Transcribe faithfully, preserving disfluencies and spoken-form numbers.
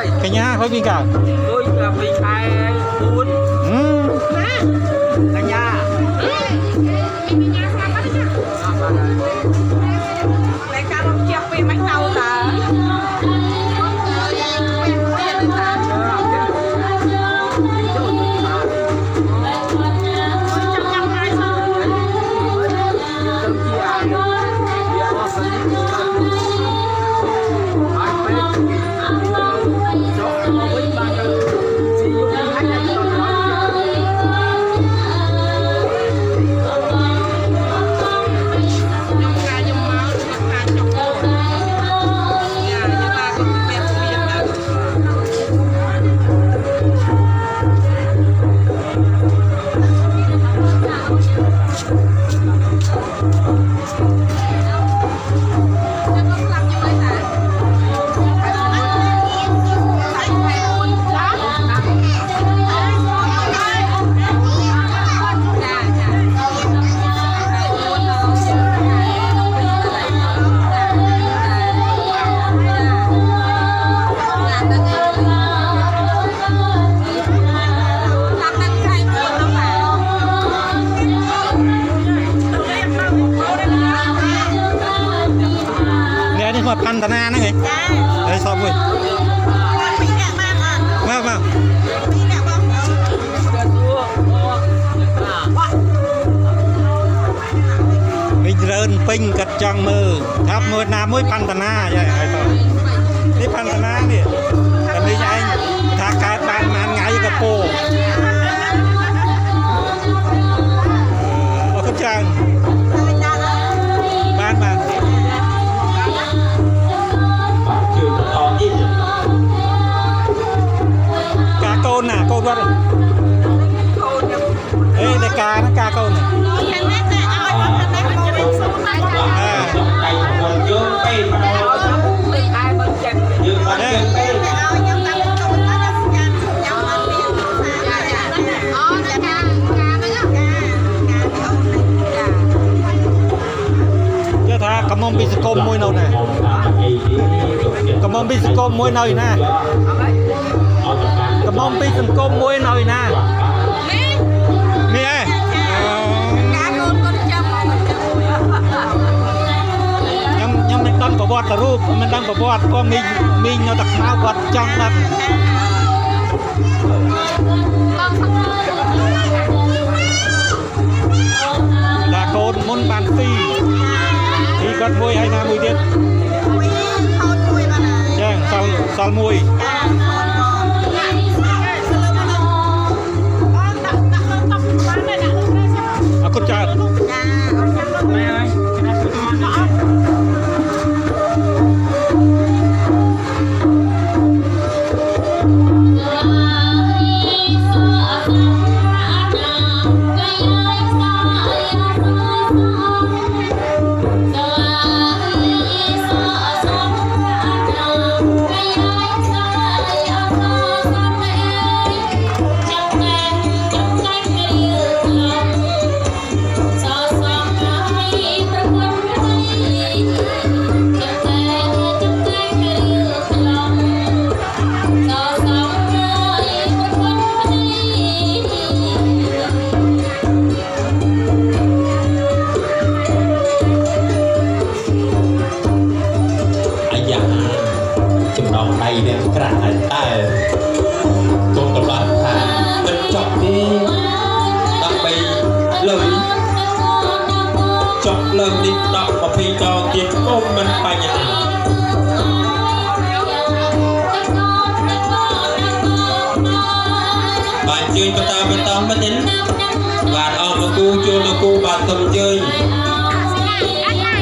cái nhà khối pin cả tôi là bị khai cuốn cả nhà lại cả một chiếc pin máy tàu là พันธนานะเฮ้ยไอ้ชอบเว้ยมามามีเดินปิ้งกัดจังมือทับมือน้ำมือพันธนาใช่ไอ้ตัวนี่พันธนาเนี่ยแต่ไม่ใช่ถ้าการบ้านมันไงกับโปเอาขึ้นจังบ้านบ้านกาโกนน่ะโกนว่าเอ้ยในกานะกาโกนน่ะเจ้าท่ากระมอมบิสโกมมวยนน่ะกระมอมบิสโกมมวยนน่ะกระมอมบิสโกมมวยนน่ะนี่ไอ้ยังยังไม่ตั้งประวัติรูปมันตั้งประวัติก็มีมีเงาตะขาววัดจังนักดาโกนมุนบานซีที่กัดมวยให้นามวยเด็ดแจ้งสาวสาวมวยaku cat và ông cô cho cô bạn tâm chơi